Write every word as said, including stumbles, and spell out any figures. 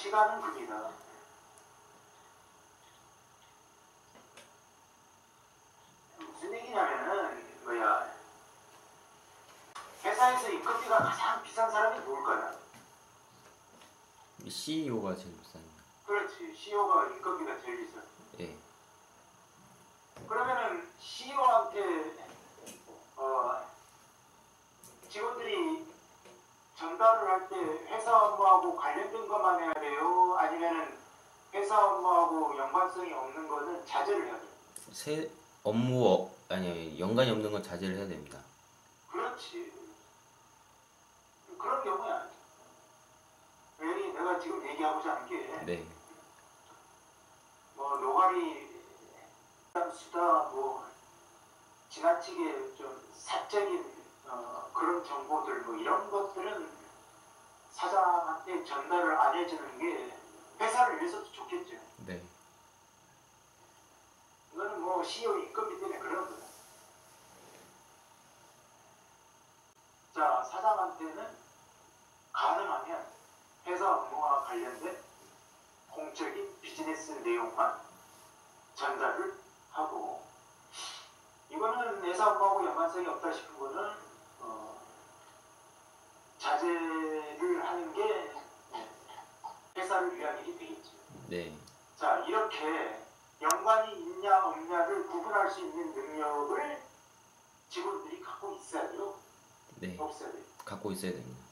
같이 가는 급이다. 무슨 얘기냐면은 뭐야, 회사에서 인건비가 가장 비싼 사람이 누굴까요? 씨이오가 제일 비쌉니다. 그렇지, 씨이오가 인건비가 제일 비싸. 예. 그러면은 씨이오한테 어, 직원들이 전달을 할 때 회사 업무하고 관련된 것만 해야 돼요? 아니면은 회사 업무하고 연관성이 없는 거는 자제를 해야 돼요? 세 업무 어, 아니 연관이 없는 건 자제를 해야 됩니다. 그렇지. 그런 경우야. 왜 내가 지금 얘기하고자 하는 게, 네. 뭐 노가리 수다, 뭐 지나치게 좀 사적인 어, 그런 정보들, 뭐 이런 것들은 사장한테 전달을 안 해주는 게 회사를 위해서도 좋겠죠. 네. 이거는 뭐 씨이오 인건비 때문에 그런 거다. 자, 사장한테는 가능하면 회사 업무와 관련된 공적인 비즈니스 내용만 전달을 하고, 이거는 회사 업무하고 연관성이 없다 싶은 거는 어, 자제를 하는 게 회사를 위한 일이 되겠죠. 네. 자, 이렇게 연관이 있냐 없냐를 구분할 수 있는 능력을 직원들이 갖고 있어야 돼요? 네. 없어야 돼요? 갖고 있어야 됩니다.